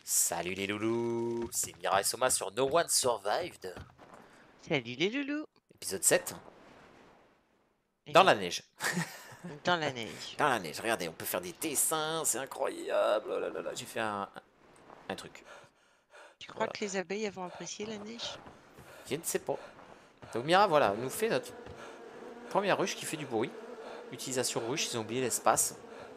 Salut les loulous, c'est Mira et Soma sur No One Survived, Salut les loulous! épisode 7, Eh dans la oui, neige. dans la neige. Dans la neige, regardez, on peut faire des dessins, c'est incroyable, oh là là là, j'ai fait un truc, Tu crois voilà. que les abeilles vont apprécier la neige? Je ne sais pas. Donc Mira, voilà, nous fait notre première ruche qui fait du bruit. Utilisation ruche, ils ont oublié l'espace.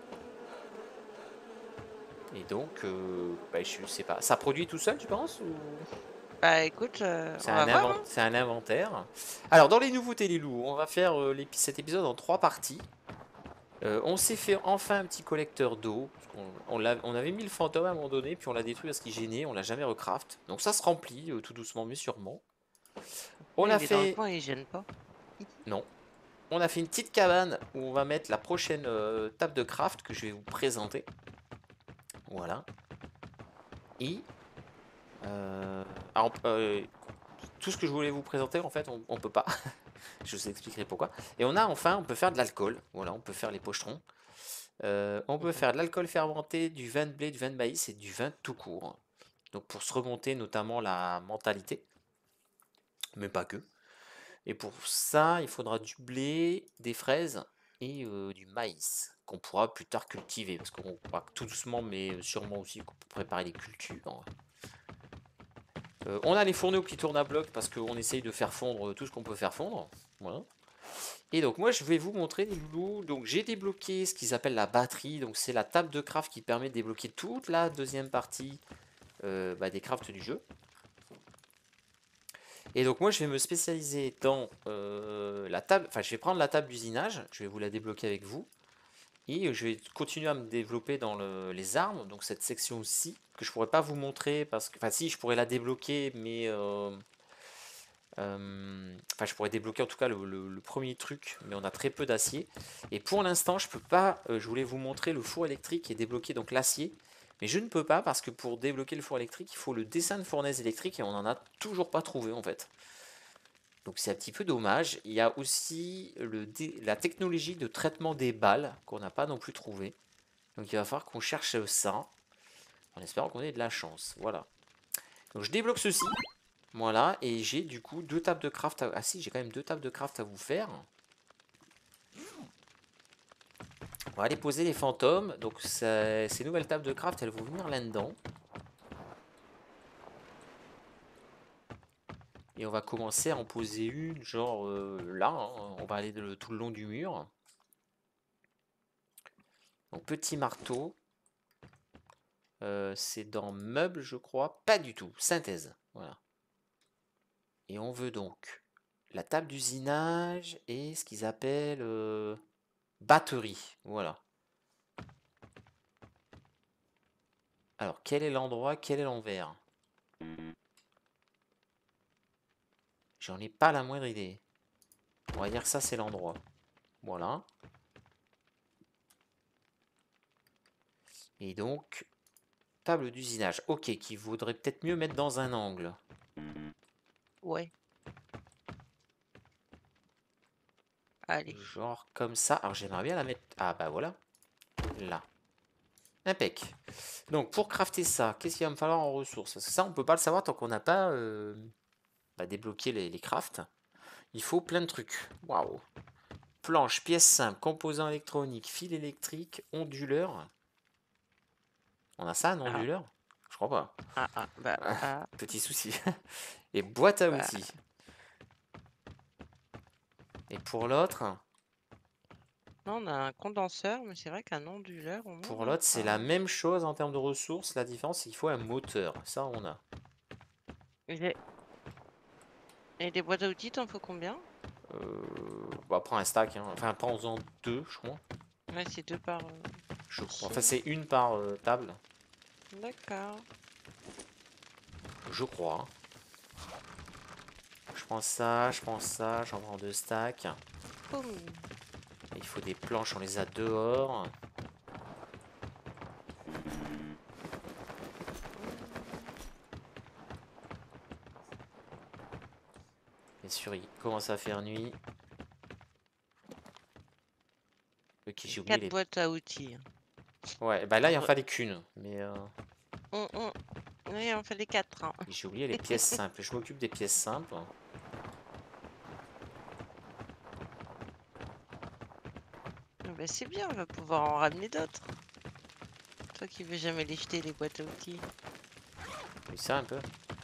Et donc, je sais pas, ça produit tout seul, tu penses ou... Bah écoute, C'est on va voir, hein. c'est un inventaire. Alors, dans les nouveautés, les loups, on va faire cet épisode en 3 parties. On s'est fait enfin un petit collecteur d'eau. On avait mis le fantôme à un moment donné, puis on l'a détruit parce qu'il gênait, on l'a jamais recraft. Donc ça se remplit tout doucement mais sûrement. On Ouais, a il est dans le fait... coin et il gêne pas. Non. On a fait une petite cabane où on va mettre la prochaine table de craft que je vais vous présenter. Voilà. Et... euh, alors, tout ce que je voulais vous présenter, en fait, on peut pas. Je vous expliquerai pourquoi. Et on peut faire de l'alcool. Voilà, on peut faire les pochetrons. On peut faire de l'alcool fermenté, du vin de blé, du vin de maïs et du vin tout court. Donc pour se remonter notamment la mentalité, mais pas que. Et pour ça, il faudra du blé, des fraises et du maïs qu'on pourra plus tard cultiver. Parce qu'on va tout doucement, mais sûrement aussi préparer les cultures. On a les fourneaux qui tournent à bloc parce qu'on essaye de faire fondre tout ce qu'on peut faire fondre. Voilà. Et donc moi je vais vous montrer les loulous. Donc j'ai débloqué ce qu'ils appellent la batterie. Donc c'est la table de craft qui permet de débloquer toute la deuxième partie des crafts du jeu. Et donc moi je vais me spécialiser dans la table, enfin je vais prendre la table d'usinage, je vais vous la débloquer avec vous. Et je vais continuer à me développer dans les armes, donc cette section aussi, que je pourrais pas vous montrer parce que, enfin si je pourrais la débloquer, mais enfin je pourrais débloquer en tout cas le premier truc, mais on a très peu d'acier. Et pour l'instant je peux pas, je voulais vous montrer le four électrique et débloquer donc l'acier. Mais je ne peux pas parce que pour débloquer le four électrique, il faut le dessin de fournaise électrique et on n'en a toujours pas trouvé en fait. Donc c'est un petit peu dommage. Il y a aussi la technologie de traitement des balles qu'on n'a pas non plus trouvé. Donc il va falloir qu'on cherche ça en espérant qu'on ait de la chance. Voilà. Donc je débloque ceci. Voilà. Et j'ai du coup deux tables de craft. Ah si, j'ai quand même deux tables de craft à vous faire. On va aller poser les fantômes. Donc ces nouvelles tables de craft, elles vont venir là-dedans. Et on va commencer à en poser une, genre là. Hein. On va aller tout le long du mur. Donc petit marteau. C'est dans meubles, je crois. Pas du tout. Synthèse. Voilà. Et on veut donc la table d'usinage et ce qu'ils appellent batterie. Voilà. Alors, quel est l'endroit, quel est l'envers? J'en ai pas la moindre idée. On va dire que ça, c'est l'endroit. Voilà. Et donc, table d'usinage. Ok, qu'il vaudrait peut-être mieux mettre dans un angle. Ouais, allez. Genre comme ça. Alors, j'aimerais bien la mettre... Ah, bah voilà. Là. Impec. Donc, pour crafter ça, qu'est-ce qu'il va me falloir en ressources? Parce que ça, on peut pas le savoir tant qu'on n'a pas débloqué les crafts. Il faut plein de trucs. Waouh. Planche, pièces simples, composants électroniques, fil électrique, onduleur. On a ça, un Ah, onduleur? Je crois pas. bah, Petit souci. Et boîte à bah. outils. Et pour l'autre, Non, on a un condenseur, mais c'est vrai qu'un onduleur, on n'en a c'est la pas. même chose en termes de ressources. La différence, c'est qu'il faut un moteur. Ça, on a. Et et des boîtes à outils, t'en faut combien? On va prendre un stack. Hein. Enfin, prends-en deux, je crois. Ouais, c'est deux par Je crois. Enfin, ici. c'est une par table. D'accord. Je crois. Je prends ça, j'en prends deux stacks. Poum. Il faut des planches, on les a dehors. Bien sûr, il commence à faire nuit. Ok, j'ai oublié Quatre les... boîtes à outils. Ouais, bah là, il en Re- fallait qu'une. Mais Oui, on fait les 4. Hein. J'ai oublié les pièces simples. Je m'occupe des pièces simples. Bah, c'est bien, on va pouvoir en ramener d'autres. Toi qui veux jamais les jeter, les boîtes à outils. Oui, ça un peu.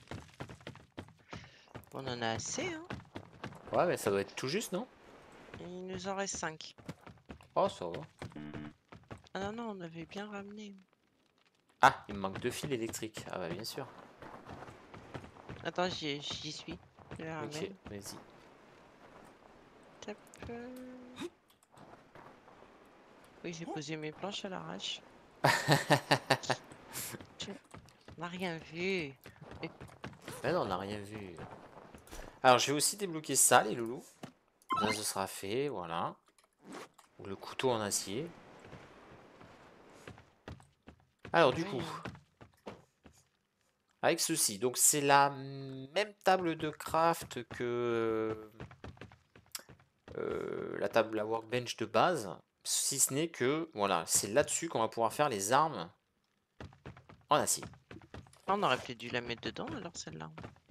On en a assez, hein. Ouais, mais ça doit être tout juste, non? Il nous en reste 5. Oh, ça va. Ah non, non, on avait bien ramené. Ah, il me manque 2 fils électriques. Ah bah bien sûr. Attends, j'y suis. Je les Ok, ramène. vas-y. Tape. Oui, j'ai posé mes planches à l'arrache. On n'a rien vu. Mais non, on n'a rien vu. Alors, je vais aussi débloquer ça, les loulous. Ça, ce sera fait, voilà. Ou le couteau en acier. Alors, du coup, avec ceci, donc c'est la même table de craft que la table, la workbench de base. Si ce n'est que, voilà, c'est là-dessus qu'on va pouvoir faire les armes en acier. On aurait peut-être dû la mettre dedans, alors celle-là.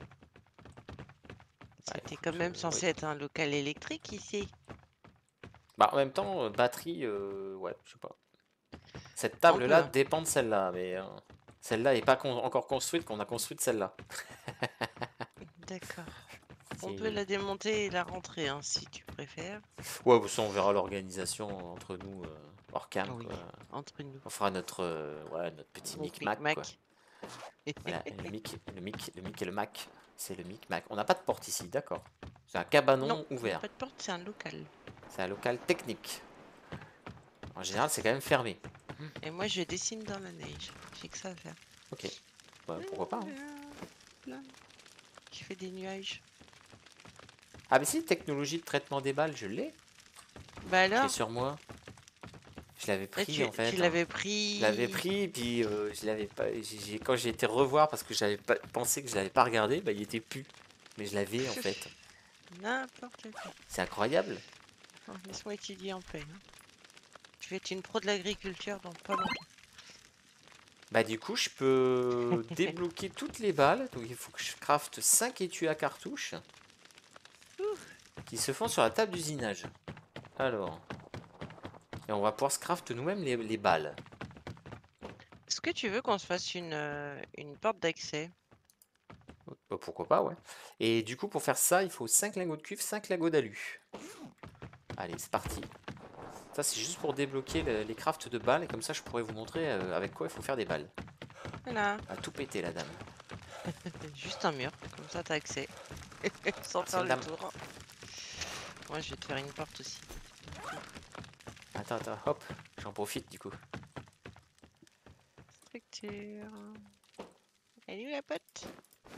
Bah, C'était quand écoute, même oui. censé être un local électrique ici. Bah, en même temps, batterie, ouais, je sais pas. Cette On peut, table-là hein. dépend de celle-là, mais celle-là n'est pas encore construite, qu'on a construite celle-là. D'accord. On peut C'est- la démonter et la rentrer, hein, si tu préfères. Ouais, bah, ça, on verra l'organisation entre nous hors cam, Oui, quoi. entre nous. On fera notre, ouais, notre petit Notre micmac, quoi. micmac. Voilà, le mic et le mac. C'est le micmac. On n'a pas de porte ici, d'accord. C'est un Non, cabanon il n'y a ouvert. pas de porte, c'est un local. C'est un local technique. En général, c'est quand même fermé. Et moi, je dessine dans la neige. J'ai que ça à faire. Ok. Bah, pourquoi pas, hein. Plein. Qui fait des nuages. Ah, mais si, technologie de traitement des balles, je l'ai. Bah Je l'ai alors, sur moi. Je l'avais là, pris, en tu fait, hein. l'avais Je l'avais pris. pris, puis je l'avais pas. Quand j'ai été revoir parce que j'avais pas pensé que je l'avais pas regardé, bah il était plus. Mais je l'avais en fait. N'importe quoi. C'est incroyable. Oh, laisse-moi étudier en paix. Hein. Je vais être une pro de l'agriculture dans pas longtemps. Bah du coup je peux débloquer toutes les balles. Donc il faut que je crafte 5 étuis à cartouches qui se font sur la table d'usinage. Alors. Et on va pouvoir se craft nous-mêmes les balles. Est-ce que tu veux qu'on se fasse une porte d'accès? Bah, pourquoi pas, ouais. Et du coup pour faire ça, il faut 5 lingots de cuivre, 5 lingots d'alu. Allez, c'est parti. Ça, c'est juste pour débloquer les crafts de balles. Et comme ça, je pourrais vous montrer avec quoi il faut faire des balles. Voilà. À tout péter, la dame. Juste un mur, comme ça t'as accès. Sans Merci, faire le madame. tour. Moi, je vais te faire une porte aussi. Attends, attends, hop. J'en profite, du coup. Structure. Elle est où la pote?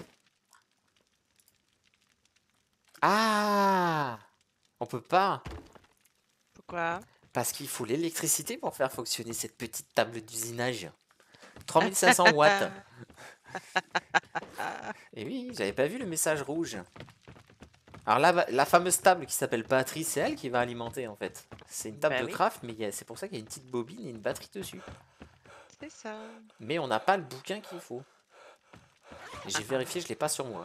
Ah! On peut pas. Pourquoi? Parce qu'il faut l'électricité pour faire fonctionner cette petite table d'usinage. 3500 watts. Et oui, j'avais pas vu le message rouge. Alors là, la fameuse table qui s'appelle batterie, c'est elle qui va alimenter en fait. C'est une table Bah de oui, craft, mais c'est pour ça qu'il y a une petite bobine et une batterie dessus. c'est ça. Mais on n'a pas le bouquin qu'il faut. J'ai vérifié, je l'ai pas sur moi.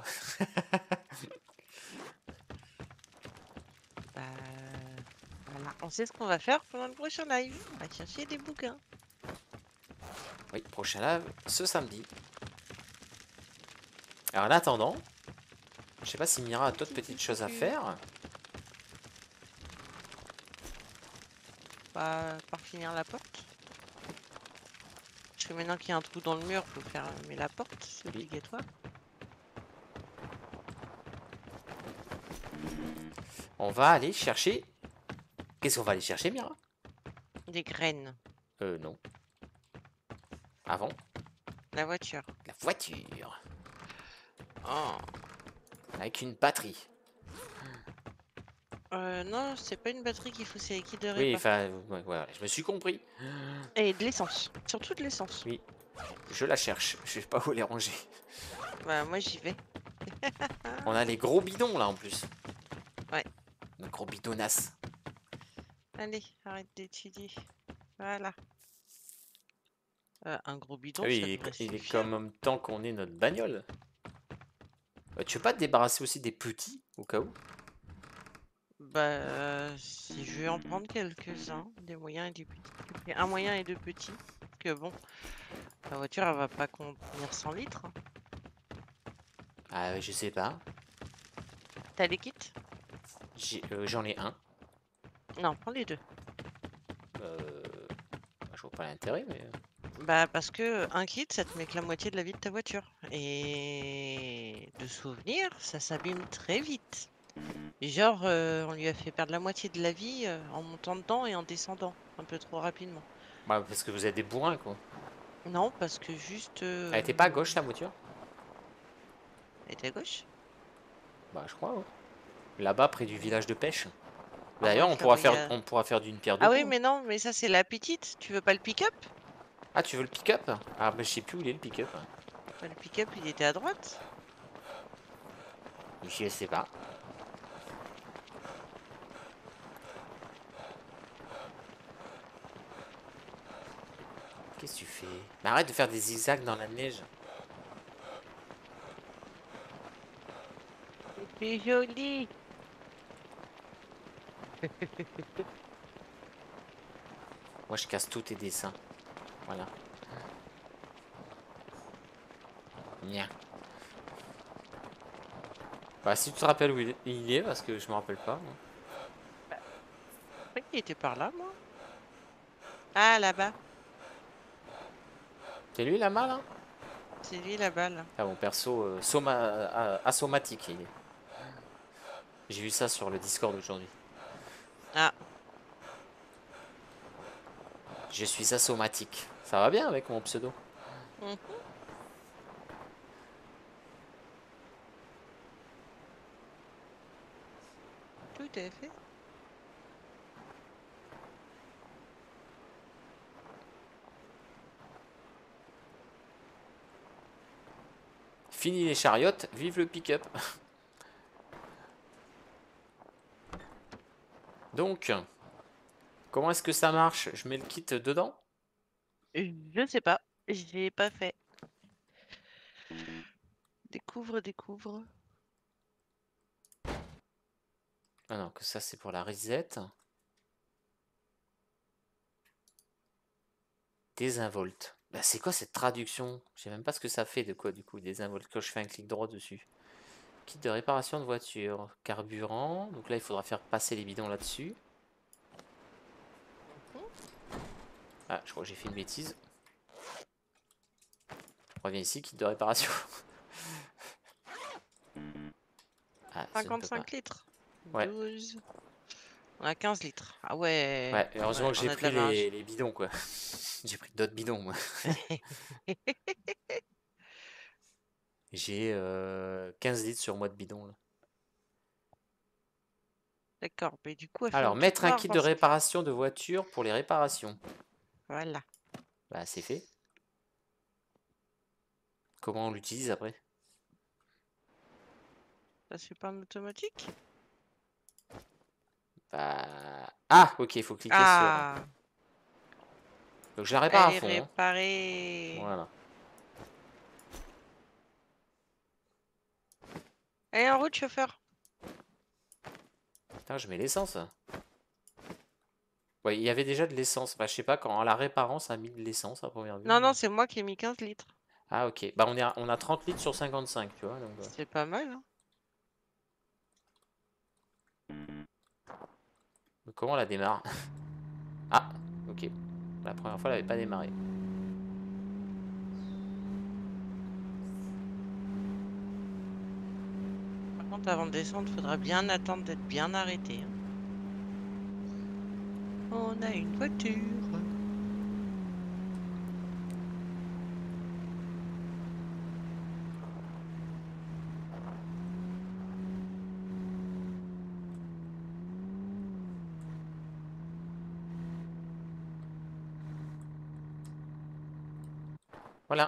Bah, voilà. On sait ce qu'on va faire pendant le prochain live. On va chercher des bouquins. Oui, prochain live, ce samedi. Alors en attendant, je sais pas si Mira a d'autres petites choses à faire. Bah, par finir la porte. Parce que maintenant qu'il y a un trou dans le mur, faut fermer la porte, c'est Oui. obligatoire. On va aller chercher... Qu'est-ce qu'on va aller chercher, Mira? Des graines. Non. Avant, La voiture. la voiture. Oh. Avec une batterie. Non, c'est pas une batterie qu'il faut, c'est qui de Oui, répa. enfin, ouais, voilà, je me suis compris. Et de l'essence. Surtout de l'essence. Oui, je la cherche. Je sais pas où les ranger. Bah, moi j'y vais. On a les gros bidons là en plus. Ouais. Les gros bidonasses. Allez, arrête d'étudier. Voilà. Un gros Ah bidon, oui, ça devrait il est suffire. quand même temps qu'on ait notre bagnole. Tu veux pas te débarrasser aussi des petits, au cas où? Bah, si je vais en prendre quelques-uns, des moyens et des petits. J'ai pris un moyen et deux petits. Parce que bon, la voiture, elle va pas contenir 100 litres. Ah, je sais pas. T'as les kits? J'en ai un. Non, prends les deux. Je vois pas l'intérêt, mais... Bah, parce que un kit, ça te met que la moitié de la vie de ta voiture. Et de souvenir, ça s'abîme très vite. Genre, on lui a fait perdre la moitié de la vie en montant dedans et en descendant un peu trop rapidement. Bah, parce que vous êtes des bourrins, quoi. Non, parce que juste... Elle était pas à gauche, la voiture? Elle était à gauche? Bah, je crois, ouais. Là-bas, près du village de pêche. On va D'ailleurs, faire regarder. on pourra faire d'une pierre deux Ah oui, coups. mais non, mais ça c'est la petite. Tu veux pas le pick-up? Ah, tu veux le pick-up? Ah, bah, je sais plus où il est, le pick-up. Bah, le pick-up, il était à droite. Je sais pas. Qu'est-ce que tu fais? Mais arrête de faire des zigzags dans la neige. C'est joli. Moi, je casse tous tes dessins. Voilà. Nya. Bah, si tu te rappelles où il est, parce que je me rappelle pas. Moi. Je croyais qu'il était par là, moi. Ah, là-bas. C'est lui, là-bas, là? C'est lui, là-bas, là. Ah, mon perso, asomatique, il est. J'ai vu ça sur le Discord aujourd'hui. Ah. Je suis asomatique. Ça va bien avec mon pseudo. Mhm. Tout à fait. Fini les chariotes, vive le pick-up. Donc, comment est-ce que ça marche? Je mets le kit dedans? Je sais pas. J'ai pas fait. Découvre, découvre. Ah non, que ça c'est pour la reset. Désinvolte. Bah, c'est quoi cette traduction? Je sais même pas ce que ça fait de quoi du coup, désinvolte, quand je fais un clic droit dessus. Kit de réparation de voiture. Carburant. Donc là, il faudra faire passer les bidons là-dessus. Ah, je crois que j'ai fait une bêtise. On revient ici, kit de réparation. Ah, ça ne peut pas. 55 litres. Ouais. 12. On a 15 litres. Ah ouais. Ouais, heureusement que On j'ai a de pris la marge. les bidons, quoi. J'ai pris d'autres bidons, moi. J'ai 15 litres sur moi de bidon, là. D'accord. Mais du coup, elle fait Alors, une toute mettre un noire kit de parce que... réparation de voiture pour les réparations. Voilà. Bah, c'est fait. Comment on l'utilise après? Ça c'est pas en automatique? Bah... Ah, ok, il faut cliquer sur... Ah, Donc je la répare elle à est fond, hein. réparée. Voilà. Allez, en route, chauffeur. Putain, je mets l'essence. Ouais, il y avait déjà de l'essence. Bah, je sais pas, quand en la réparant, ça a mis de l'essence à première vue. Non, non, c'est moi qui ai mis 15 litres. Ah, ok. Bah, on a 30 litres sur 55, tu vois. Donc, C'est pas mal, hein. comment on la démarre? Ah, ok. La première fois, elle avait pas démarré. Par contre, avant de descendre, faudra bien attendre d'être bien arrêté, hein. On a une voiture. Voilà.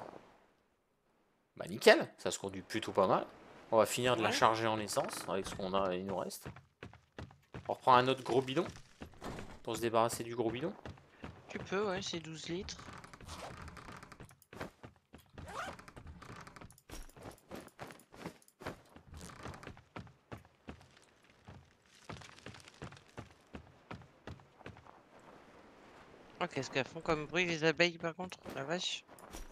Bah, nickel. Ça se conduit plutôt pas mal. On va finir de la Ouais. charger en essence avec ce qu'on a, il nous reste. On reprend un autre gros bidon pour se débarrasser du gros bidon. Tu peux, ouais, c'est 12 litres. Oh, qu'est-ce qu'elles font comme bruit les abeilles par contre, la vache.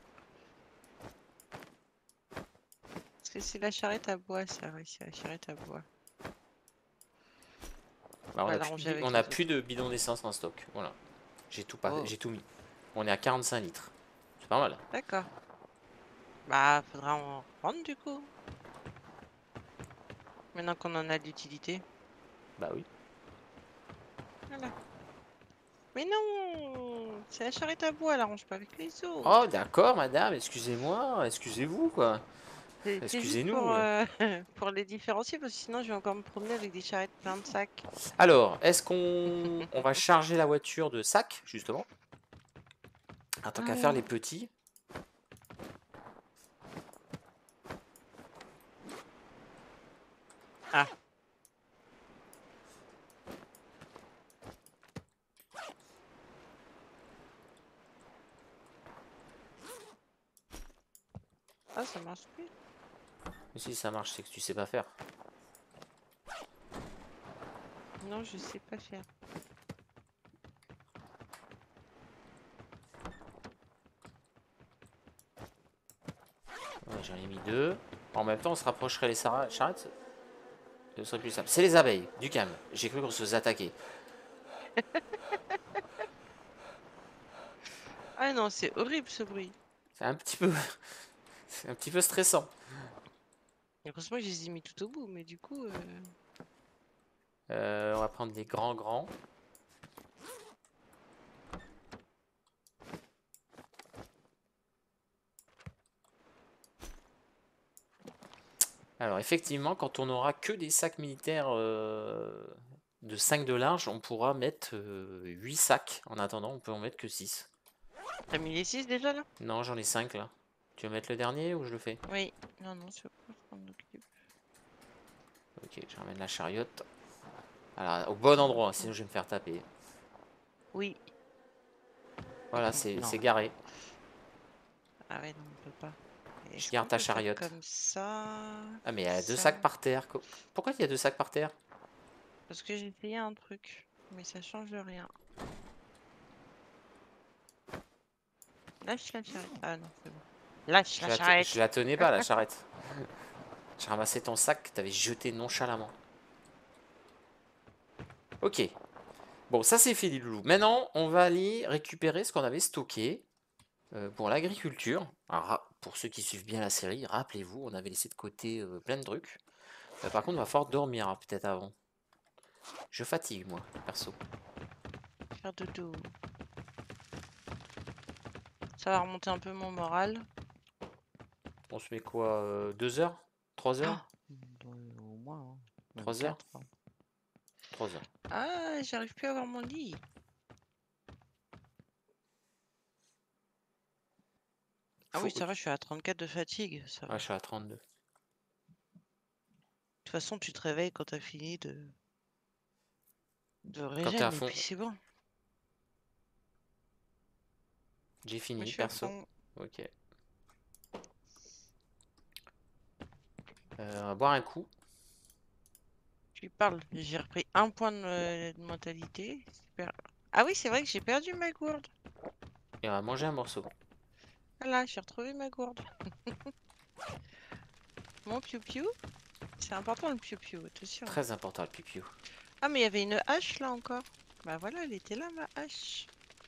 Est-ce que c'est la charrette à bois ça? Oui, c'est la charrette à bois. Bah, On va l'arranger avec on les a autres. plus de bidon d'essence en stock. Voilà. Oh, J'ai tout mis. On est à 45 litres. C'est pas mal. d'accord. Bah, faudra en prendre du coup. Maintenant qu'on en a d'utilité. Bah oui. Voilà. Mais non! C'est la charrette à bois, elle arrange pas avec les Oh, autres. d'accord, madame. Excusez-moi. Excusez-vous, quoi. C'est juste pour, Excusez-nous. pour les différencier, parce que sinon je vais encore me promener avec des charrettes plein de sacs. Alors, est-ce on va charger la voiture de sacs, justement? En tant qu'à faire les petits. Ah, ah, ça marche plus. Mais si ça marche, c'est que tu sais pas faire. Non, je sais pas faire. Ouais, j'en ai mis 2. En même temps, on se rapprocherait les charrettes. Ce serait plus simple. C'est les abeilles. Du calme. J'ai cru qu'on se faisait attaquer. Ah non, c'est horrible ce bruit. C'est un petit peu... C'est un petit peu stressant. Heureusement que je les ai mis tout au bout, mais du coup... On va prendre des grands. Alors effectivement, quand on aura que des sacs militaires de 5 de large, on pourra mettre 8 sacs. En attendant, on peut en mettre que 6. T'as mis les 6 déjà là? Non, j'en ai 5 là. Tu veux mettre le dernier ou je le fais? Oui. Non, non, c'est pas qu'on occupe. Ok, je ramène la chariote. Alors, au bon endroit, sinon je vais me faire taper. Oui. Voilà, Non. c'est garé. Ah ouais, non, on peut pas. Je Est-ce garde qu'on ta peut faire chariote. comme ça? Ah, mais il y a 2 Ça? sacs par terre. Pourquoi il y a 2 sacs par terre? Parce que j'ai essayé un truc, mais ça change rien. Lâche la charrette. Ah non, c'est bon. Lâche la Je charrette. la tenais pas, la charrette. J'ai ramassé ton sac que t'avais jeté nonchalamment. Ok. Bon, ça c'est fait, les loulous. Maintenant, on va aller récupérer ce qu'on avait stocké pour l'agriculture. Alors, pour ceux qui suivent bien la série, rappelez-vous, on avait laissé de côté plein de trucs. Par contre, on va falloir dormir hein, peut-être avant. Je fatigue, moi, perso. Faire dodo. Ça va remonter un peu mon moral. On se met quoi 2 heures 3 heures Ah, au moins, hein. Même 3 heures 4. 3 heures. Ah, j'arrive plus à avoir mon lit. Ah Faut... oui, ça va, je suis à 34 de fatigue. Ça va. Ouais, je suis à 32. De toute façon, tu te réveilles quand t'as fini de Quand t'es à régène et fond, puis c'est bon. j'ai Moi, je fini, suis à perso. fond. Ok. On va boire un coup. Tu parles. J'ai repris un point de mentalité. Super. Ah oui, c'est vrai que j'ai perdu ma gourde. Et on va manger un morceau. Voilà, j'ai retrouvé ma gourde. Mon piou-piou. C'est important le piou-piou, attention. Très important le pipiou. Ah, mais il y avait une hache là encore. Bah voilà, elle était là, ma hache.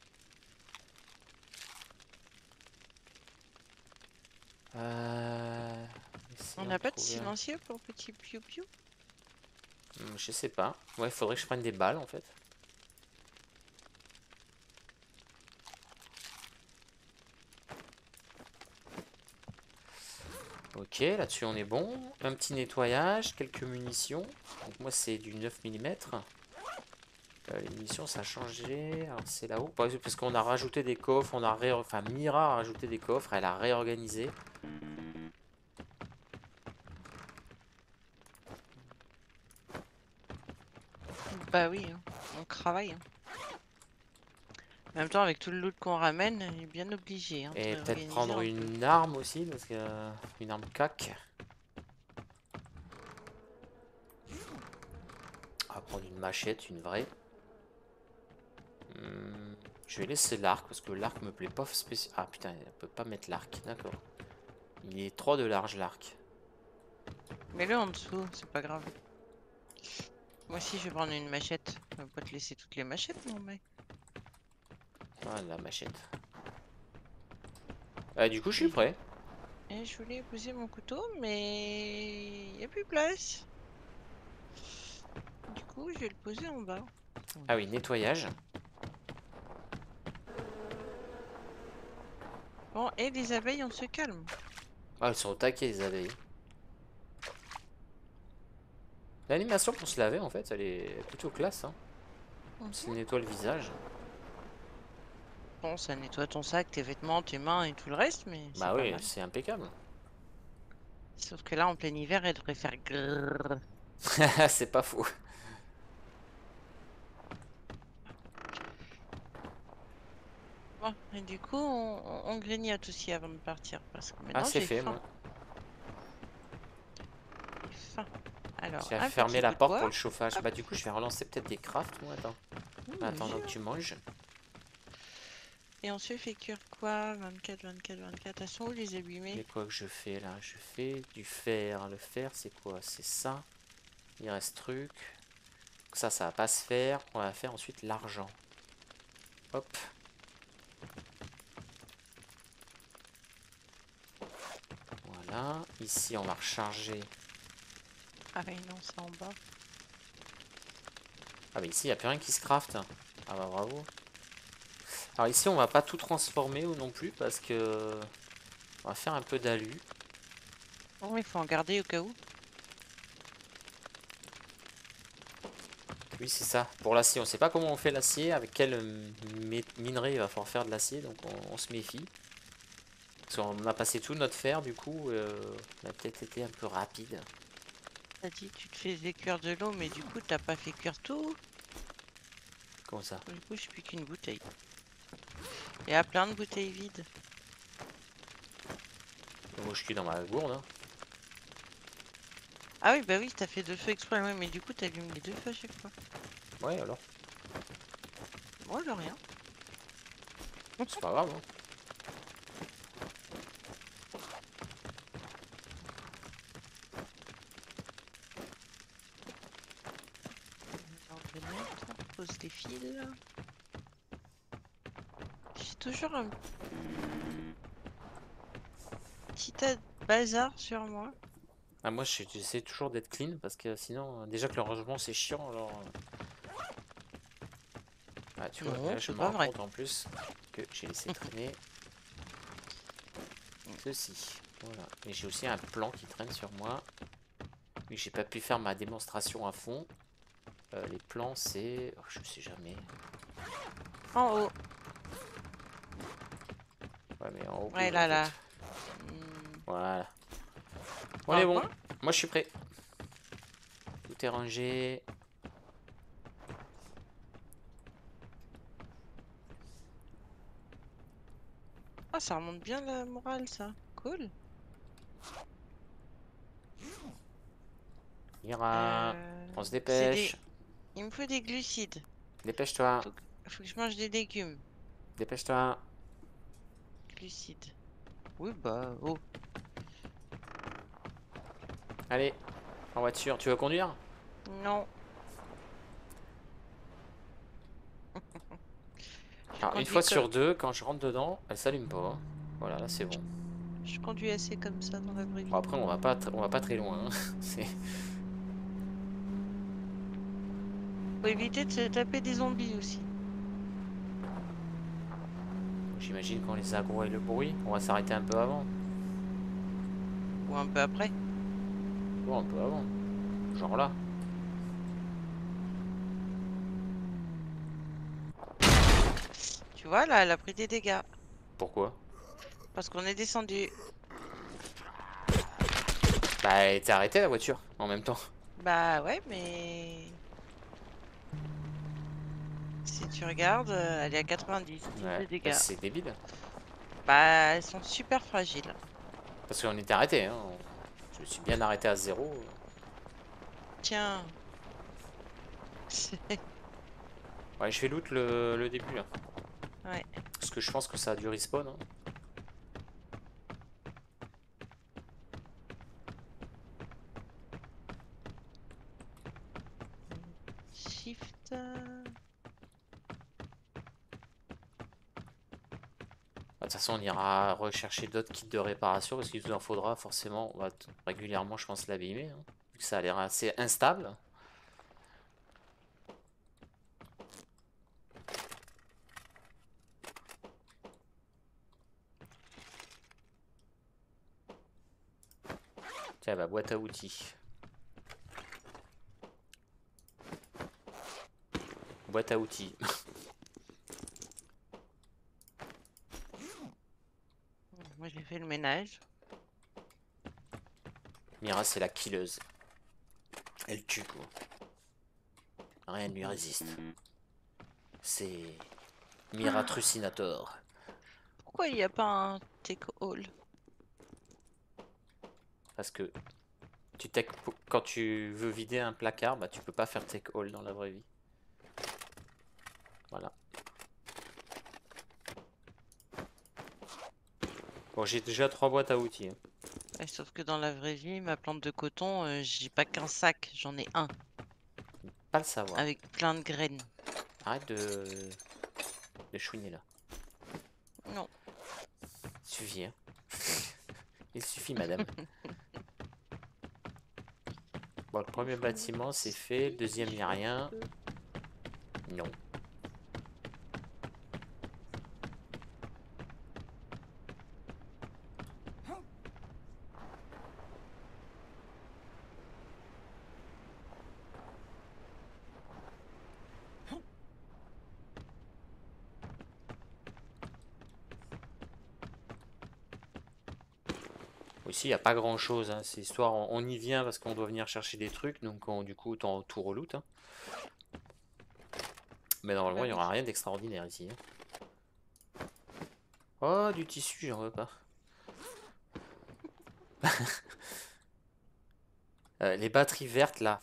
On n'a pas de silencieux pour petit piou-piou? Je sais pas. Ouais, faudrait que je prenne des balles en fait. Ok, là-dessus on est bon. Un petit nettoyage, quelques munitions. Donc moi c'est du 9 mm. Les munitions ça a changé. Alors c'est là-haut. Parce qu'on a rajouté des coffres. Enfin Mira a rajouté des coffres. Elle a réorganisé. Bah oui, hein. On travaille. Hein. En même temps, avec tout le loot qu'on ramène, il est bien obligé hein, de Et peut-être réorganiser prendre un peu. une arme aussi. Parce que une arme cac. On va prendre une machette, une vraie. Je vais laisser l'arc parce que l'arc me plaît pas spécialement. Ah putain, elle peut pas mettre l'arc, d'accord. Il est 3 de large l'arc. Mets-le en dessous, c'est pas grave. Moi aussi, je vais prendre une machette. On va pas te laisser toutes les machettes, non, mec. Ah, la machette. Du coup, je suis prêt. Et je voulais poser mon couteau, mais il n'y a plus de place. Du coup, je vais le poser en bas. Ah oui, nettoyage. Bon, et les abeilles, on se calme. Ah, elles sont au taquet, les abeilles. L'animation pour se laver, en fait, elle est plutôt classe. Hein. Ça nettoie le visage. Bon, ça nettoie ton sac, tes vêtements, tes mains et tout le reste, mais c'est Bah pas oui, mal. c'est impeccable. Sauf que là, en plein hiver, elle devrait faire grrrr. C'est pas faux. Bon, et du coup, on grignote aussi avant de partir, parce que Ah, maintenant, c'est j'ai fait, faim. moi. J'ai faim. Alors, J'ai un fermé petit la bout de porte bois. pour le chauffage. Hop. Bah, du coup, je vais relancer peut-être des crafts, moi. Attends. En attendant que tu manges. Et on se fait cuire quoi? 24, 24, 24. Elles sont où les abîmés? Mais quoi que je fais là? Je fais du fer. Le fer, c'est quoi? C'est ça. Il reste truc. Ça va pas se faire. On va faire ensuite l'argent. Hop. Voilà. Ici, on va recharger. Ah oui, non, c'est en bas. Ah, mais ici, il n'y a plus rien qui se craft. Ah bah bravo. Alors ici, on va pas tout transformer ou non plus parce que on va faire un peu d'alu. Oh, il faut en garder au cas où. Oui, c'est ça. Pour l'acier, on sait pas comment on fait l'acier, avec quel minerai il va falloir faire de l'acier, donc on se méfie. Parce qu'on a passé tout notre fer, du coup, on a peut-être été un peu rapide. T'as dit tu te faisais cuire de l'eau, mais du coup, t'as pas fait cuire tout. Comment ça? Du coup, je plus qu'une bouteille. Il y a plein de bouteilles vides. Moi, je suis dans ma gourde. Hein. Ah oui, bah oui, t'as fait 2 feux exprès, ouais, mais du coup, t'allumes les 2 feux à chaque fois. Ouais, alors. Moi, alors rien. C'est pas grave. Hein. On pose des fils. J'ai toujours un petit tas de bazar sur moi. Ah, moi, j'essaie toujours d'être clean parce que sinon, déjà que le rangement c'est chiant, alors. Ah, tu vois, Non, là, je c'est me pas rends vrai. compte en plus que j'ai laissé traîner ceci. Voilà. Et j'ai aussi un plan qui traîne sur moi. Vu que j'ai pas pu faire ma démonstration à fond. Les plans, c'est. Oh, je sais jamais. En haut. Ouais, mais en haut. Ouais, où, là, en là. fait. Voilà. On Bon, est bon. point. Moi, je suis prêt. Tout est rangé. Ah, ça remonte bien la morale, ça. Cool. Ira. On se C'est dépêche. Il me faut des glucides. Dépêche-toi. Faut que je mange des légumes. Dépêche-toi. Glucides. Oui, bah, oh. Allez. En voiture. Tu veux conduire? Non. Alors, une fois sur deux, quand je rentre dedans, elle s'allume pas. Hein. Voilà, là, c'est bon. Je conduis assez comme ça dans la vraie vie. Bon, après, on va pas très loin. Hein. C'est. Faut éviter de se taper des zombies aussi. J'imagine qu'on les aggro avec le bruit. On va s'arrêter un peu avant. Ou un peu après. Bon, un peu avant. Genre là. Tu vois, là, elle a pris des dégâts. Pourquoi? Parce qu'on est descendu. Bah, elle était arrêtée la voiture en même temps. Bah ouais, mais... Si tu regardes, elle est à 90 Ouais, de bah, dégâts. c'est débile. Bah, elles sont super fragiles. Parce qu'on était arrêté. Hein. Je me suis bien arrêté à 0. Tiens. Ouais, je fais loot le début là. Ouais. Parce que je pense que ça a du respawn. Hein. Shift. De toute façon, on ira rechercher d'autres kits de réparation parce qu'il nous en faudra forcément. On va régulièrement, je pense, l'abîmer. Hein, vu que ça a l'air assez instable. Tiens, bah, boîte à outils. Boîte à outils. Moi j'ai fait le ménage. Mira, c'est la killeuse. Elle tue, quoi. Rien ne lui résiste. C'est Mira Trucinator. Pourquoi il n'y a pas un take all? Parce que quand tu veux vider un placard, bah tu peux pas faire take all dans la vraie vie. Voilà. Bon, j'ai déjà 3 boîtes à outils. Hein. Ouais, sauf que dans la vraie vie, ma plante de coton, j'ai pas qu'un sac, j'en ai un. Pas le savoir. Avec plein de graines. Arrête de chouiner là. Non. Il suffit, hein. Il suffit, madame. Bon, le premier bâtiment, c'est fait. Le deuxième, il n'y a rien. Non. Ici, il n'y a pas grand chose. Hein. C'est histoire, on y vient parce qu'on doit venir chercher des trucs. Donc, du coup, autant tout reloot. Hein. Mais normalement, il n'y aura rien d'extraordinaire ici. Hein. Oh, du tissu, j'en veux pas. Les batteries vertes, là.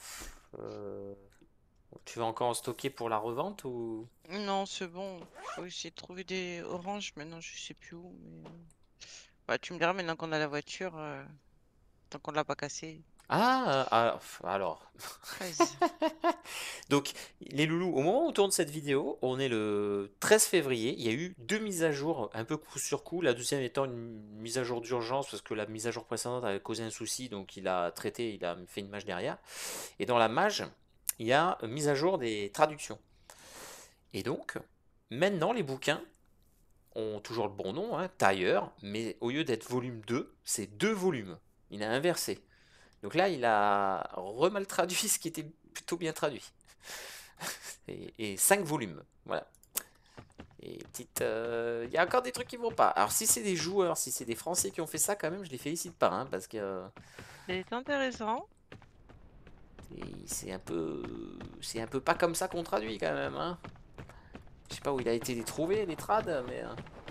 Tu vas encore en stocker pour la revente ou... Non, c'est bon. Faut essayer de trouver des oranges maintenant, je sais plus où. Mais... Ouais, tu me diras maintenant qu'on a la voiture, tant qu'on l'a pas cassée. Ah, alors. 13. Donc, les loulous, au moment où on tourne cette vidéo, on est le 13 février. Il y a eu 2 mises à jour, un peu coup sur coup. La deuxième étant une mise à jour d'urgence, parce que la mise à jour précédente avait causé un souci, donc il a traité, il a fait une mage derrière. Et dans la mage, il y a mise à jour des traductions. Et donc, maintenant, les bouquins ont toujours le bon nom, hein, tailleur, mais au lieu d'être volume 2, c'est 2 volumes. Il a inversé. Donc là, il a remal traduit ce qui était plutôt bien traduit. Et 5 volumes. Voilà. Et petite. Il y a encore des trucs qui vont pas. Alors, si c'est des joueurs, si c'est des Français qui ont fait ça, quand même, je les félicite pas. Hein, parce que C'est intéressant. c'est un peu. C'est un peu pas comme ça qu'on traduit, quand même. Hein. Je sais pas où il a été les trouver, les trades, mais.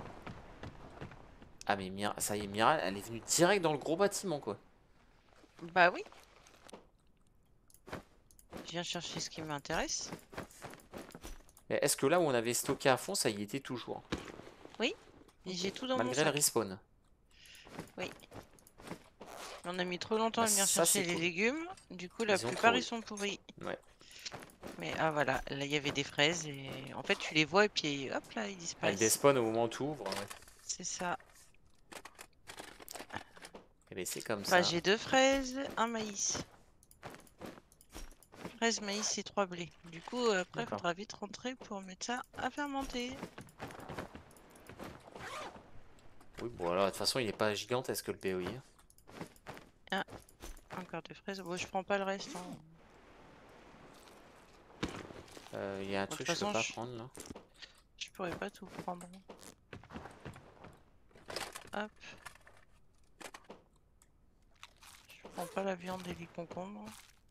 Ah, mais Mira, ça y est, Mira, elle est venue direct dans le gros bâtiment, quoi. Bah oui. Je viens chercher ce qui m'intéresse. Mais est-ce que là où on avait stocké à fond, ça y était toujours? Oui. Et j'ai tout dans mon Malgré le sac. respawn. Oui. On a mis trop longtemps Bah, à venir ça, chercher c'est les cool. légumes. Du coup, la Ils ont plupart, pourri. ils sont pourris. Ouais. Mais ah voilà, là, il y avait des fraises et en fait, tu les vois et puis hop là, ils Elle disparaissent. despawn au moment où tu ouvres. Ouais. C'est ça. Et ben c'est comme Bah, ça. j'ai 2 fraises, un maïs. Fraises, maïs et 3 blés. Du coup, après, il D'accord. faudra vite rentrer pour mettre ça à fermenter. Oui, bon alors de toute façon il est pas gigantesque le POI. Hein. Ah, encore des fraises. Bon, je prends pas le reste. Hein. Il y a un Bon, de toute truc que je peux façon, pas prendre là. je pourrais pas tout prendre. Hop. Je prends pas la viande et les concombres.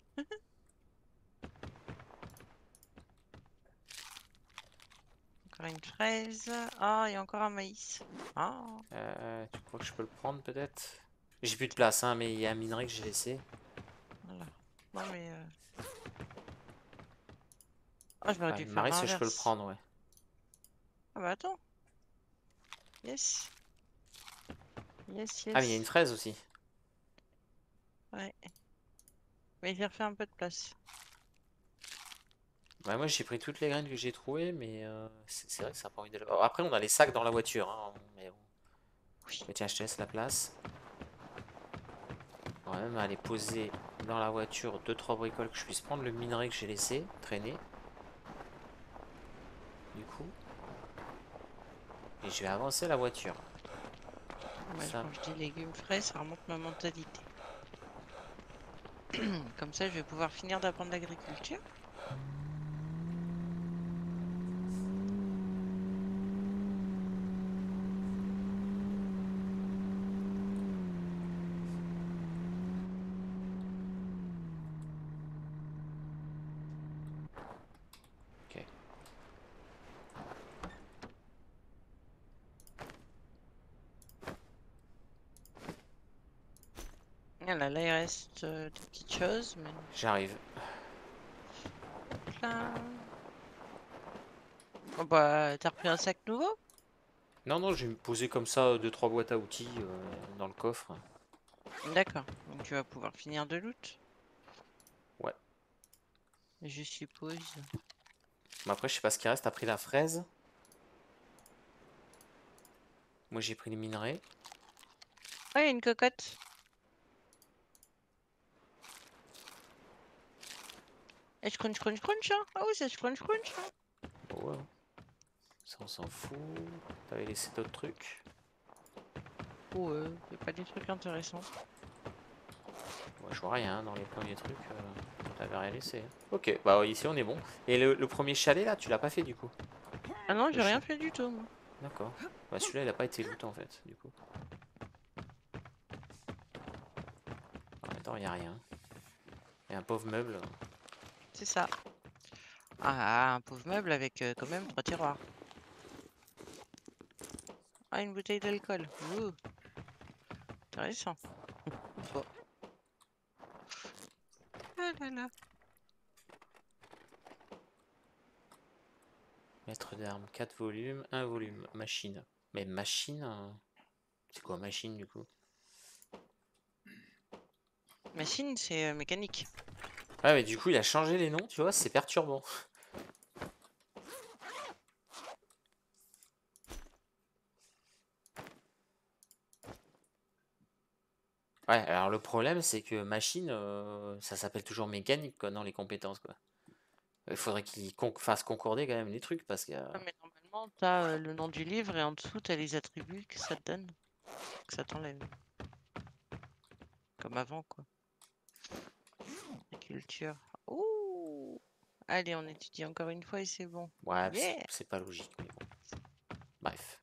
Encore une fraise. Ah, il y a encore un maïs. Ah. Tu crois que je peux le prendre peut-être? J'ai plus de place hein, mais il y a un minerai que j'ai laissé. Voilà. Non mais... Ah, j'aurais Ouais, dû le faire marais, je peux le l'inverse. prendre, ouais. Ah bah attends. Yes. Yes, Ah, mais il y a une yes. fraise aussi. Ouais. Mais j'ai refait un peu de place. Bah, moi j'ai pris toutes les graines que j'ai trouvées, mais c'est vrai que ça n'a pas envie d'aller. Alors, après, on a les sacs dans la voiture, hein, mais bon. Oui. Mais tiens, je te laisse la place. On va même aller poser dans la voiture 2-3 bricoles que je puisse prendre le minerai que j'ai laissé traîner. Du coup. Et je vais avancer la voiture. Moi, Ça. quand je dis légumes frais, ça remonte ma mentalité. Comme ça, je vais pouvoir finir d'apprendre l'agriculture. Ok. Voilà, là, il reste des petites choses, mais... J'arrive. Hop là. Oh bah, t'as repris un sac nouveau? Non, non, je vais me poser comme ça 2-3 boîtes à outils dans le coffre. D'accord. Donc tu vas pouvoir finir de loot, Ouais. je suppose. Mais après, je sais pas ce qui reste. T'as pris la fraise. Moi j'ai pris les minerais. Ouais, il y a une cocotte. Et je crunch, crunch, crunch, hein. Ah oui, ça se crunch, crunch, hein. Bon, ouais. Ça on s'en fout. T'avais laissé d'autres trucs. Ouais, y a pas des trucs intéressants. Ouais, je vois rien dans les premiers trucs. T'avais rien laissé. Ok, bah ouais, ici on est bon. Et le premier chalet là, tu l'as pas fait du coup? Ah non, Le j'ai rien chalet. fait du tout, moi. D'accord. Bah celui-là il a pas été loot en fait, du coup. En même temps, il y a rien. Et un pauvre meuble. C'est ça. Ah, un pauvre meuble avec quand même 3 tiroirs. Ah, une bouteille d'alcool. Ouh, intéressant. Bon. Ah là là. Maître d'armes, 4 volumes, 1 volume. Machine. Mais machine, c'est quoi machine du coup? Machine, c'est mécanique. Ouais, mais du coup il a changé les noms, tu vois, c'est perturbant. Ouais, alors le problème c'est que machine, ça s'appelle toujours mécanique quoi, dans les compétences quoi. Il faudrait qu'il fasse concorder quand même les trucs parce que. Ah, mais normalement, t'as le nom du livre et en dessous, t'as les attributs que ça te donne, que ça t'enlève. Comme avant, quoi. Agriculture. Ouh! Allez, on étudie encore une fois et c'est bon. Ouais, Yeah! c'est pas logique, mais bon. Bref.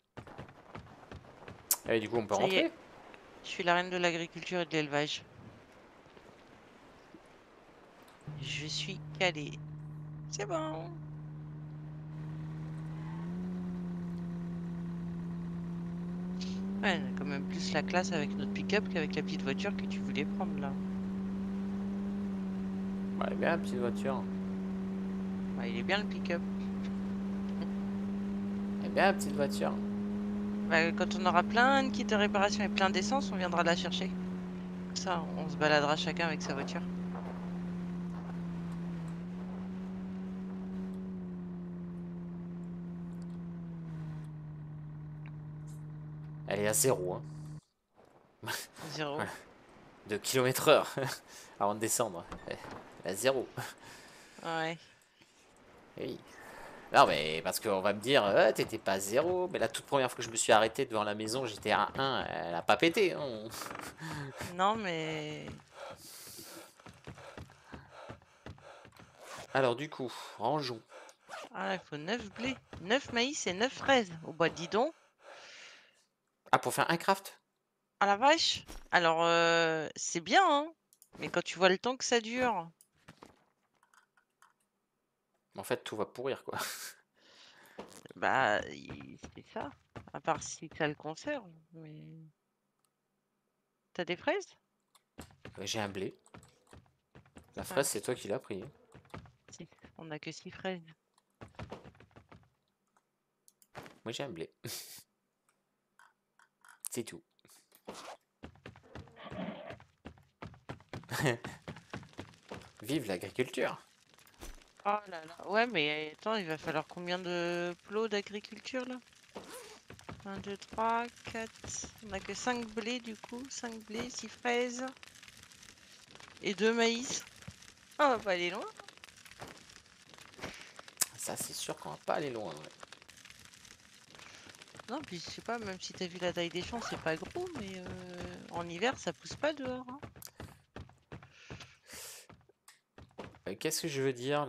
Et du coup, on peut Ça y est, rentrer? je suis la reine de l'agriculture et de l'élevage. Je suis calée. C'est bon. Ouais, on a quand même plus la classe avec notre pick-up qu'avec la petite voiture que tu voulais prendre là. Ouais, bien la petite voiture. Bah, il est bien le pick-up. Eh bien la petite voiture. Bah, quand on aura plein de kits de réparation et plein d'essence, on viendra la chercher. Ça, on se baladera chacun avec sa voiture. Elle est à 0, hein. Ouais. Zéro. De km/h avant de descendre. Elle est à 0. Ouais. Oui. Non, mais parce qu'on va me dire, t'étais pas à 0. Mais la toute première fois que je me suis arrêté devant la maison, j'étais à 1. Elle a pas pété, hein. Non, mais... Alors, du coup, rangeons. Ah, il faut 9 blés. 9 maïs et 9 fraises. Oh bah dis donc. Ah, pour faire un craft? Ah la vache. Alors, c'est bien, hein. Mais quand tu vois le temps que ça dure... En fait, tout va pourrir, quoi. Bah, c'est ça. À part si ça le conserve. Mais... T'as des fraises? J'ai un blé. La Ah, fraise, c'est toi qui l'as pris, hein. si. On a que 6 fraises. Moi, j'ai un blé. C'est tout. Vive l'agriculture! Oh là là. Ouais, mais attends, il va falloir combien de plots d'agriculture là? 1, 2, 3, 4. On a que 5 blés du coup. 5 blés, 6 fraises. Et 2 maïs. Oh, on va pas aller loin. Ça, c'est sûr qu'on va pas aller loin. Ouais. Non, puis je sais pas, même si t'as vu la taille des champs, c'est pas gros, mais en hiver, ça pousse pas dehors. Hein. Qu'est-ce que je veux dire?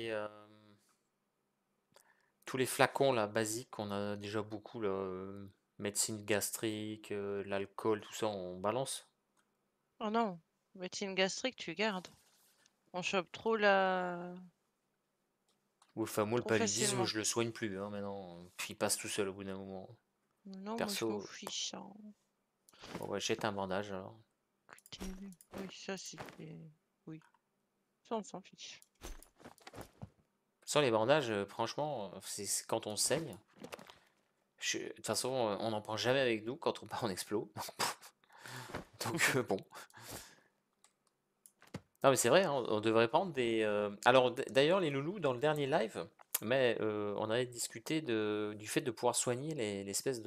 Tous les flacons là, basiques, qu'on a déjà beaucoup, là, médecine gastrique, l'alcool, tout ça, on balance? Oh non, médecine gastrique, tu gardes. On chope trop la... Ou enfin, moi, le trop paludisme, facilement. je le soigne plus, hein, maintenant. Puis il passe tout seul au bout d'un moment. Non, moi je m'en Perso, fiche. Hein. bon, ouais, jette un bandage alors. Écoutez, oui, ça c'était... Oui, ça on s'en fiche. Sans les bandages, franchement, c'est quand on saigne. De toute façon, on n'en prend jamais avec nous quand on part en explo. Donc, bon. Non, mais c'est vrai, hein, on devrait prendre des. Alors, d'ailleurs, les loulous, dans le dernier live, mais on avait discuté du fait de pouvoir soigner l'espèce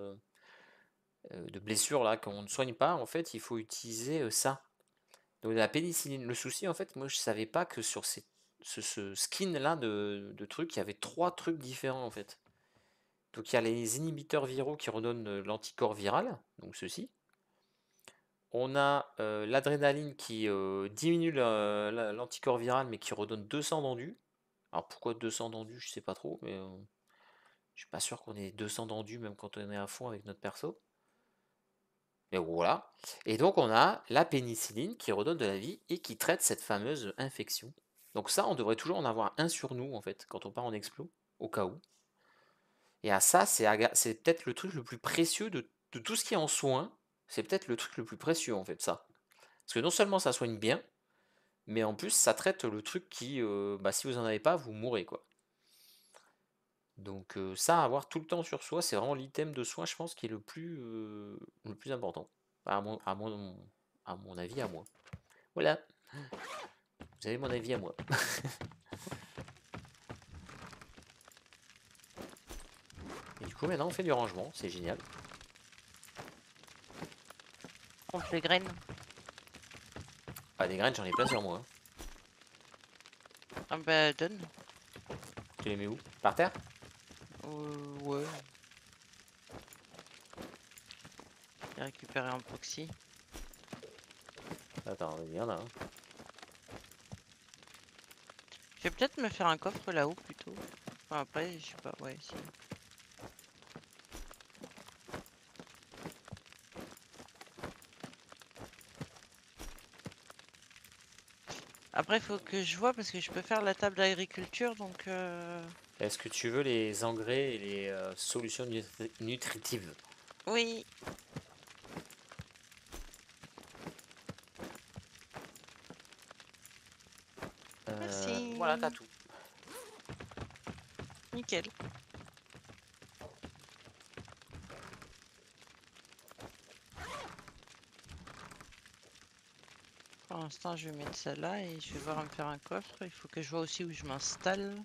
de blessure là qu'on ne soigne pas. En fait, il faut utiliser ça. Donc, la pénicilline. Le souci, en fait, moi, je savais pas que sur ce skin là de trucs, il y avait 3 trucs différents en fait. Donc, il y a les inhibiteurs viraux qui redonnent l'anticorps viral, donc ceci. On a l'adrénaline qui diminue l'anticorps viral mais qui redonne 200 d'endu. Alors pourquoi 200 d'endu, je sais pas trop, mais je suis pas sûr qu'on ait 200 d'endu même quand on est à fond avec notre perso. Mais voilà. Et donc on a la pénicilline qui redonne de la vie et qui traite cette fameuse infection. Donc ça, on devrait toujours en avoir un sur nous en fait quand on part en explo, au cas où. Et à ça, c'est peut-être le truc le plus précieux de tout ce qui est en soins. C'est peut-être le truc le plus précieux en fait, ça. Parce que non seulement ça soigne bien, mais en plus ça traite le truc qui, bah, si vous en avez pas, vous mourrez quoi. Donc ça, à avoir tout le temps sur soi, c'est vraiment l'item de soin, je pense, qui est le plus important. À mon avis, à moi. Voilà, vous avez mon avis à moi. Et du coup, maintenant, on fait du rangement, c'est génial. Contre les graines. Ah, des graines, j'en ai plein sur moi. Hein. Ah bah donne. Tu les mets où? Par terre? Ouais. J'ai récupéré un proxy. Attends, il y en a un. Je vais peut-être me faire un coffre là-haut plutôt. Enfin, après, je sais pas, ouais, si. Après, il faut que je vois parce que je peux faire la table d'agriculture, donc... Est-ce que tu veux les engrais et les solutions nutritives? Oui, merci. Voilà, t'as tout. Nickel. Pour l'instant, je vais mettre ça là et je vais voir me faire un coffre. Il faut que je vois aussi où je m'installe.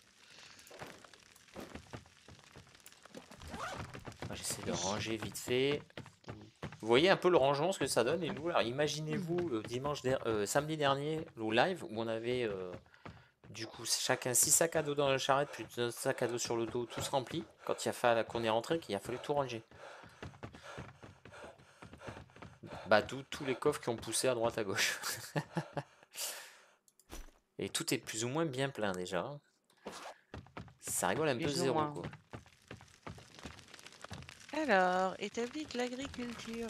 J'essaie de ranger vite fait. Vous voyez un peu le rangement, ce que ça donne, et nous, alors imaginez-vous samedi dernier, au live, où on avait du coup chacun 6 sacs à dos dans la charrette, puis 2 sacs à dos sur le dos, tous remplis, quand il a fallu qu'on est rentré, qu'il a fallu tout ranger. Bah d'où tous les coffres qui ont poussé à droite à gauche. Et tout est plus ou moins bien plein déjà. Hein. Ça rigole un peu Plus ou zéro moins. quoi. Alors, établi de l'agriculture.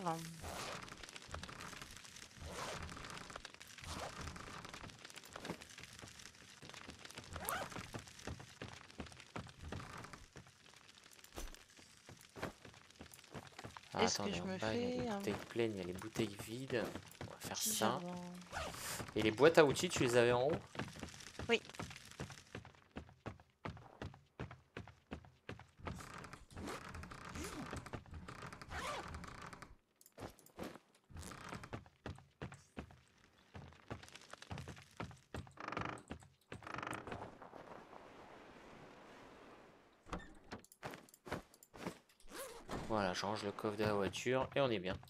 Ah, Est-ce que attendez, je en me bas il y a les fais un bouteilles pleines, il y a les bouteilles vides. On va faire petit ça. jardin? Et les boîtes à outils, tu les avais en haut? Oui. Voilà, je range le coffre de la voiture et on est bien.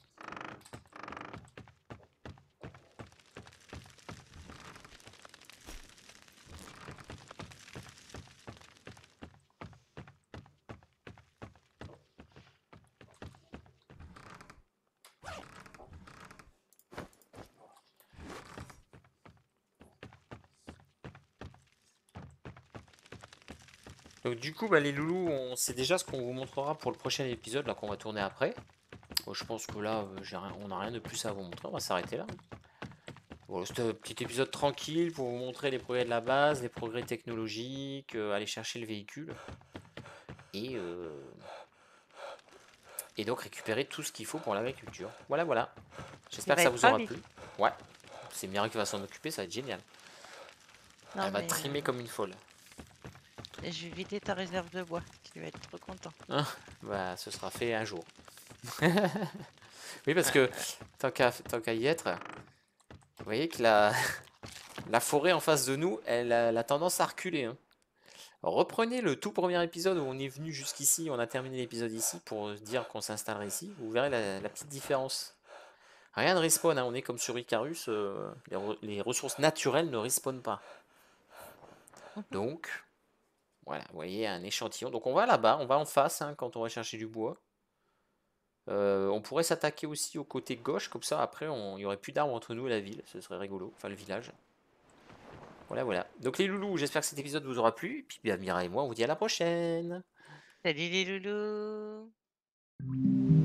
Donc du coup, bah, les loulous, on sait déjà ce qu'on vous montrera pour le prochain épisode là qu'on va tourner après. Bon, je pense que là, on n'a rien de plus à vous montrer. On va s'arrêter là. Bon, c'était un petit épisode tranquille pour vous montrer les progrès de la base, les progrès technologiques, aller chercher le véhicule et, euh, et donc récupérer tout ce qu'il faut pour l'agriculture. Voilà, voilà. Il J'espère que va ça être vous aura ravi. plu. Ouais, c'est Mira qui va s'en occuper, ça va être génial. Non Elle va mais trimer comme une folle. je vais vider ta réserve de bois. Tu vas être trop content. Hein, bah, ce sera fait un jour. Oui, parce Ouais, que ouais. tant qu'à y être, vous voyez que la forêt en face de nous, elle a tendance à reculer, hein. Reprenez le tout premier épisode où on est venu jusqu'ici, on a terminé l'épisode ici pour se dire qu'on s'installerait ici. Vous verrez la petite différence. Rien ne respawn, hein, on est comme sur Icarus, les ressources naturelles ne respawnent pas. Mhm. Donc, voilà, vous voyez un échantillon. Donc on va là-bas, on va en face hein, quand on va chercher du bois. On pourrait s'attaquer aussi au côté gauche, comme ça après il n'y aurait plus d'arbres entre nous et la ville, ce serait rigolo, enfin le village. Voilà, voilà. Donc les loulous, j'espère que cet épisode vous aura plu. Et puis bien, Mira et moi, on vous dit à la prochaine. Salut les loulous.